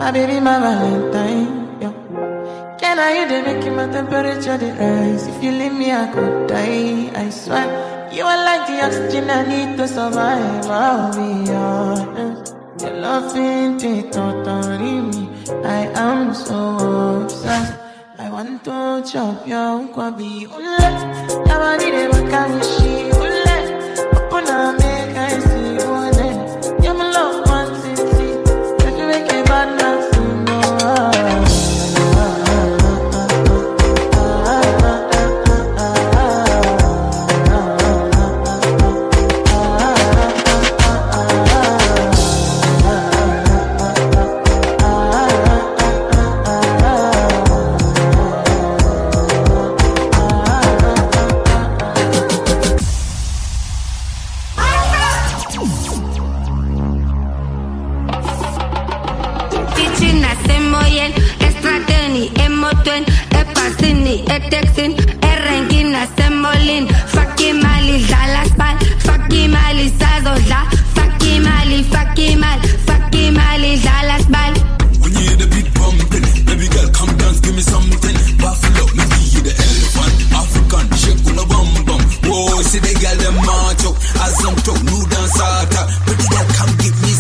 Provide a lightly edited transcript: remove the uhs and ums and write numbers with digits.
My baby, my Valentine, yo. Can I you they make my temperature the rise? If you leave me, I could die, I swear. You are like the oxygen I need to survive, I'll be honest. Your love ain't it totally me. I am so obsessed. I want to chop your kwabi ule. Nobody they work out with she ule. Open up, make I see ule. You're my love, one city. If you make a bad man sing, see they gal them march out. As some talk, new dance art. Pretty girl come give me